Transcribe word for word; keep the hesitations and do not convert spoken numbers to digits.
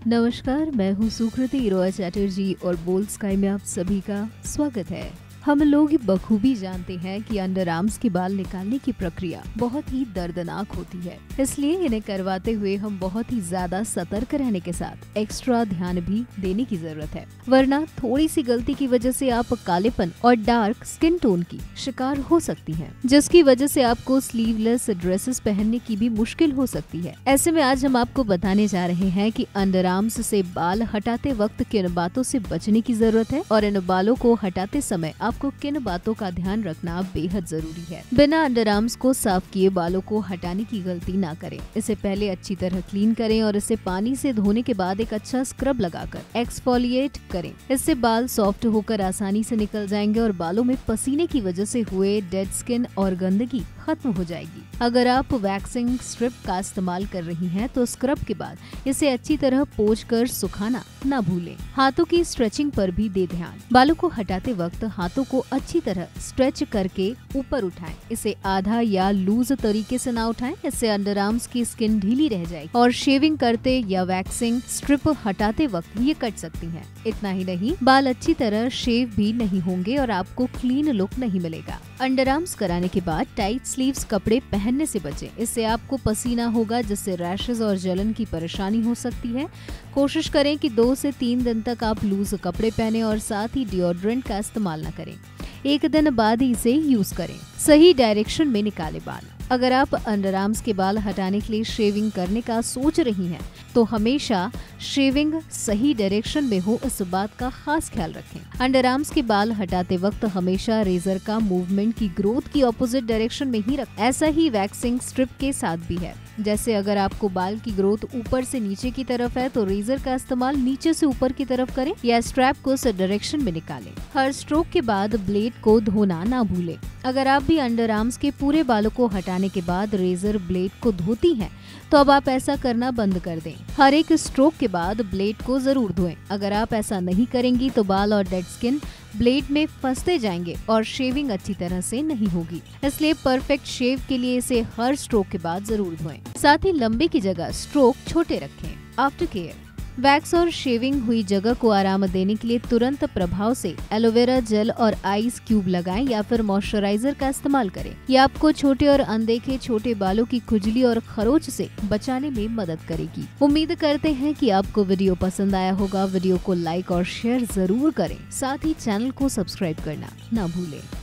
नमस्कार, मैं हूँ सुकृति रोय चैटर्जी और बोल्ड स्काई में आप सभी का स्वागत है। हम लोग बखूबी जानते हैं कि अंडर आर्म्स के बाल निकालने की प्रक्रिया बहुत ही दर्दनाक होती है, इसलिए इन्हें करवाते हुए हम बहुत ही ज्यादा सतर्क रहने के साथ एक्स्ट्रा ध्यान भी देने की जरूरत है, वरना थोड़ी सी गलती की वजह से आप कालेपन और डार्क स्किन टोन की शिकार हो सकती हैं, जिसकी वजह से आपको स्लीवलेस ड्रेसेस पहनने की भी मुश्किल हो सकती है। ऐसे में आज हम आपको बताने जा रहे हैं कि अंडर आर्म्स से बाल हटाते वक्त किन बातों से बचने की जरूरत है और इन बालों को हटाते समय आपको किन बातों का ध्यान रखना बेहद जरूरी है। बिना अंडर आर्म्स को साफ किए बालों को हटाने की गलती ना करें। इसे पहले अच्छी तरह क्लीन करें और इसे पानी से धोने के बाद एक अच्छा स्क्रब लगाकर एक्सफोलिएट करें। इससे बाल सॉफ्ट होकर आसानी से निकल जाएंगे और बालों में पसीने की वजह से हुए डेड स्किन और गंदगी खत्म हो जाएगी। अगर आप वैक्सिंग स्ट्रिप का इस्तेमाल कर रही हैं तो स्क्रब के बाद इसे अच्छी तरह पोंछ कर सुखाना ना भूलें। हाथों की स्ट्रेचिंग पर भी दे ध्यान। बालों को हटाते वक्त हाथों को अच्छी तरह स्ट्रेच करके ऊपर उठाएं। इसे आधा या लूज तरीके से ना उठाएं, इससे अंडर आर्म्स की स्किन ढीली रह जाएगी और शेविंग करते या वैक्सिंग स्ट्रिप हटाते वक्त ये कट सकती हैं। इतना ही नहीं, बाल अच्छी तरह शेव भी नहीं होंगे और आपको क्लीन लुक नहीं मिलेगा। अंडर आर्म्स कराने के बाद टाइट स्लीव्स कपड़े पहनने से बचें। इससे आपको पसीना होगा, जिससे रैशेज और जलन की परेशानी हो सकती है। कोशिश करें कि दो से तीन दिन तक आप लूज कपड़े पहने और साथ ही डिओड्रेंट का इस्तेमाल न करें। एक दिन बाद ही इसे यूज करें। सही डायरेक्शन में निकाले बाल। अगर आप अंडर आर्म्स के बाल हटाने के लिए शेविंग करने का सोच रही हैं, तो हमेशा शेविंग सही डायरेक्शन में हो, इस बात का खास ख्याल रखें। अंडर आर्म्स के बाल हटाते वक्त हमेशा रेजर का मूवमेंट की ग्रोथ की ऑपोजिट डायरेक्शन में ही रखें। ऐसा ही वैक्सिंग स्ट्रिप के साथ भी है। जैसे अगर आपको बाल की ग्रोथ ऊपर से नीचे की तरफ है तो रेजर का इस्तेमाल नीचे से ऊपर की तरफ करें या स्ट्रैप को उस डायरेक्शन में निकालें। हर स्ट्रोक के बाद ब्लेड को धोना ना भूलें। अगर आप भी अंडर आर्म्स के पूरे बालों को हटाने के बाद रेजर ब्लेड को धोती हैं, तो अब आप ऐसा करना बंद कर दें। हर एक स्ट्रोक के बाद ब्लेड को जरूर धोएं। अगर आप ऐसा नहीं करेंगी तो बाल और डेड स्किन ब्लेड में फंसते जाएंगे और शेविंग अच्छी तरह से नहीं होगी। इसलिए परफेक्ट शेव के लिए इसे हर स्ट्रोक के बाद जरूर धोएं। साथ ही लंबे की जगह स्ट्रोक छोटे रखें। आफ्टर केयर, वैक्स और शेविंग हुई जगह को आराम देने के लिए तुरंत प्रभाव से एलोवेरा जेल और आइस क्यूब लगाएं या फिर मॉइस्चराइजर का इस्तेमाल करें। ये आपको छोटे और अनदेखे छोटे बालों की खुजली और खरोच से बचाने में मदद करेगी। उम्मीद करते हैं कि आपको वीडियो पसंद आया होगा। वीडियो को लाइक और शेयर जरूर करें। साथ ही चैनल को सब्सक्राइब करना ना भूलें।